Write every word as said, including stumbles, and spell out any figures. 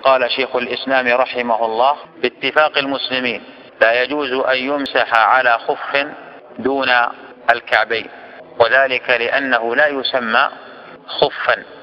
قال شيخ الإسلام رحمه الله: باتفاق المسلمين لا يجوز أن يمسح على خف دون الكعبين، وذلك لأنه لا يسمى خفا